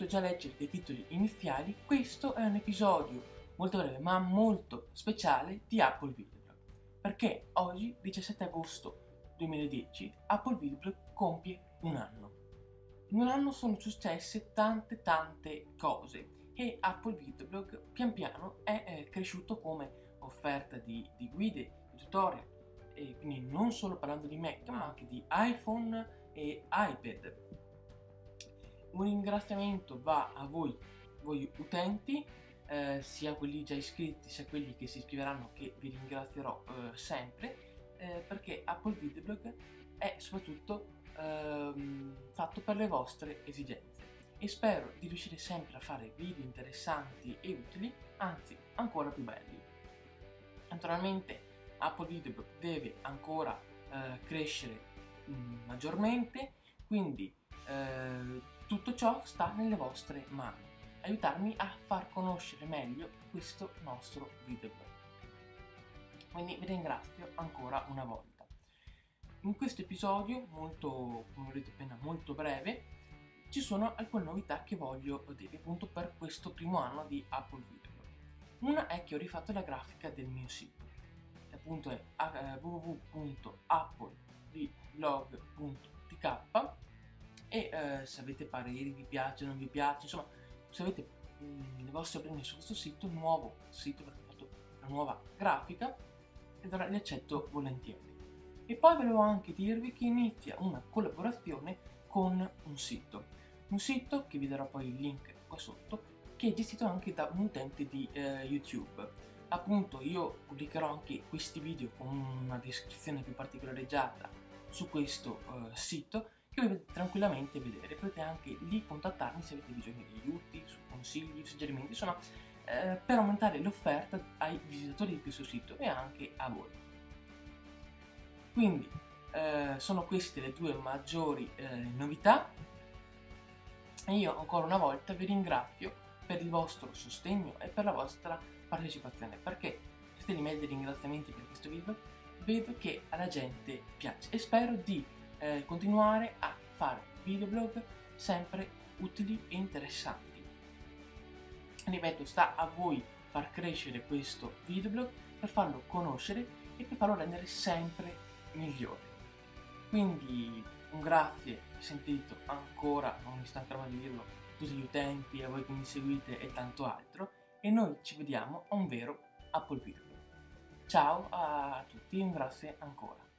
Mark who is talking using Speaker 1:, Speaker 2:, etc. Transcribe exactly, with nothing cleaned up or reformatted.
Speaker 1: già leggere dei titoli iniziali, questo è un episodio molto breve ma molto speciale di Apple Videoblog, perché oggi, diciassette agosto duemiladieci, Apple Videoblog compie un anno. In un anno sono successe tante tante cose e Apple Videoblog pian piano è eh, cresciuto come offerta di, di guide, di tutorial, e quindi non solo parlando di Mac ma anche di iPhone e iPad. Un ringraziamento va a voi, voi utenti, eh, sia quelli già iscritti sia quelli che si iscriveranno, che vi ringrazierò eh, sempre, eh, perché Apple Videoblog è soprattutto ehm, fatto per le vostre esigenze e spero di riuscire sempre a fare video interessanti e utili, anzi ancora più belli. Naturalmente Apple Videoblog deve ancora eh, crescere mh, maggiormente, quindi eh, tutto ciò sta nelle vostre mani. Aiutarmi a far conoscere meglio questo nostro videoblog. Quindi vi ringrazio ancora una volta. In questo episodio, molto, come ho detto appena, molto breve, ci sono alcune novità che voglio dirvi appunto per questo primo anno di Apple Videoblog. Una è che ho rifatto la grafica del mio sito, che appunto è w w w punto apple vlog punto t k, e eh, se avete pareri, vi piace, non vi piace, insomma, se avete mh, le vostre opinioni su questo sito, nuovo sito, perché ho fatto una nuova grafica, ed ora li accetto volentieri. E poi volevo anche dirvi che inizia una collaborazione con un sito, un sito che vi darò poi il link qua sotto, che è gestito anche da un utente di eh, YouTube. Appunto io pubblicherò anche questi video con una descrizione più particolareggiata su questo eh, sito, che potete tranquillamente vedere. Potete anche lì contattarmi se avete bisogno di aiuti, su consigli, suggerimenti, insomma, eh, per aumentare l'offerta ai visitatori di questo sito e anche a voi. Quindi eh, sono queste le due maggiori eh, novità e io ancora una volta vi ringrazio per il vostro sostegno e per la vostra partecipazione, perché questi email di ringraziamenti per questo video vedo che alla gente piace e spero di eh, continuare a fare videoblog sempre utili e interessanti. Ripeto, sta a voi far crescere questo videoblog, per farlo conoscere e per farlo rendere sempre migliore. Quindi un grazie sentito ancora, non mi stancherò di dirlo, a tutti gli utenti, a voi che mi seguite e tanto altro, e noi ci vediamo a un vero Apple Videoblog. Ciao a tutti e un grazie ancora.